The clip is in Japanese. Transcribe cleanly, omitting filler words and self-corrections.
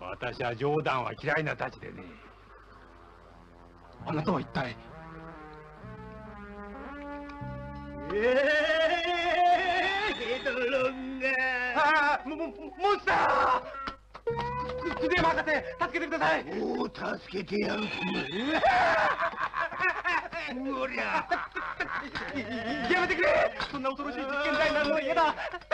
私は冗談は嫌いなたちでね。 あなたは一体。 ヘドロンが。ああ、モンスター。クゼマ博士、助けてください。 おお、助けてやる。おりゃ。 やめてくれ。そんな恐ろしい実験台になるのは嫌だ。